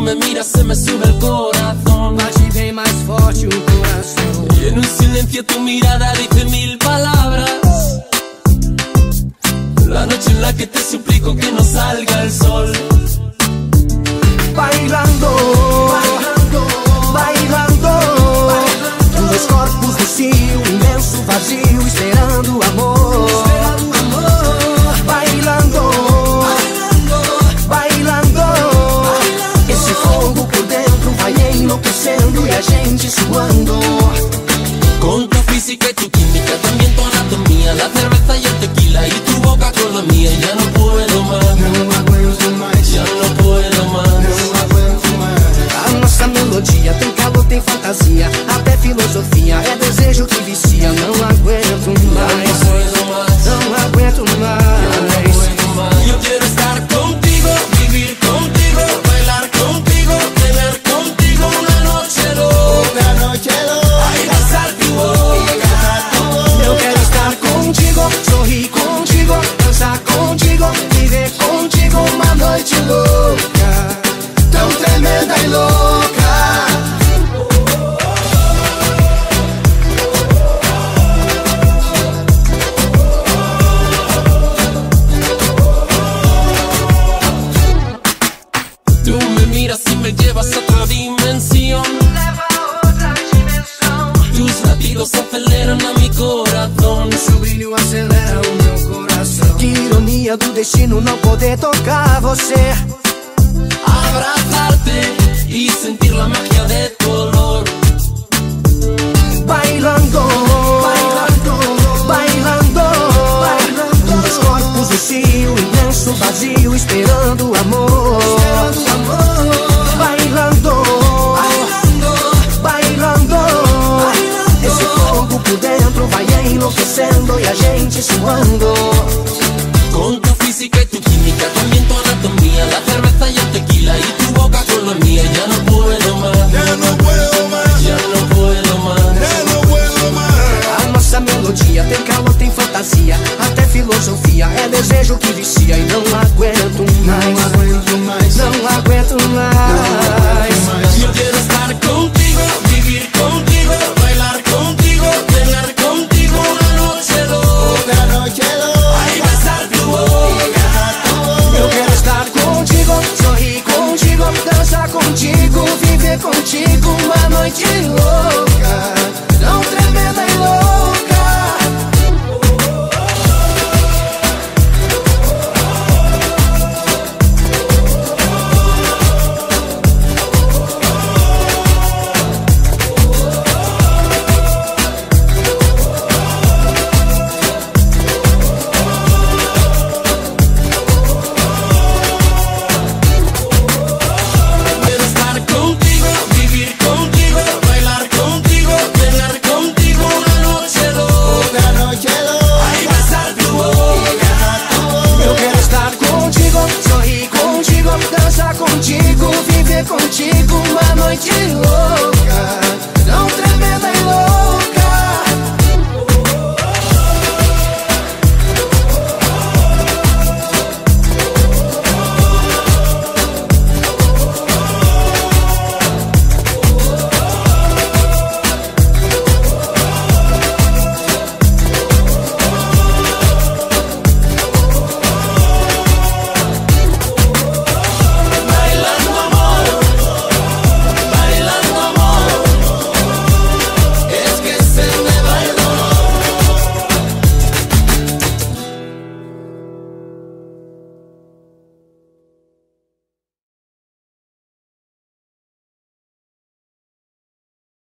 me miras se me sube el corazón. Bate bem mais forte o coração. Y en un silencio tu mirada dice mil palabras. La noche en la que te suplico que no salga el sol. Bailando, bailando, bailando, dois corpos no cio, imenso vazio, esperando amor. Bailando, bailando, esse fogo por dentro vai enlouquecendo e a gente suando. Con tu física y tu química, también tu anatomía, la cerveza y el tequila y tu boca con la mía. Ya no puedo más, Não aguento mais, ya no puedo más. não aguento mais. A nossa melodia tem calor, tem fantasia, até filosofia, é desejo que vicia. Não aguento mais, não aguento mais. Yo quiero estar contigo, vivir contigo, bailar contigo, tener contigo una noche loca, ay, danzar tu boca. Eu quero estar contigo, sorrir contigo, dançar contigo, viver contigo uma noite louca, tão tremenda e louca. Tú me miras y me llevas a otra dimensión. Tus latidos aceleran a mi corazón. Seu brilho acelera o meu coração. Que ironia do destino não poder tocar você. Abrazarte y sentir la magia de tu olor. Bailando, bailando, bailando, bailando. Dois corpos no cio, imenso vazio, esperando amor. Bailando, bailando, esse fogo por dentro vai enlouquecendo e a gente suando. Con tu física y tu química, también tu anatomía, la cerveza y el tequila y tu boca con la mía. Ya no puedo más, Ya no puedo más, ya no puedo más. ya no puedo más. A nossa melodia tem calor, tem fantasia, até filosofia, é desejo que vicia e não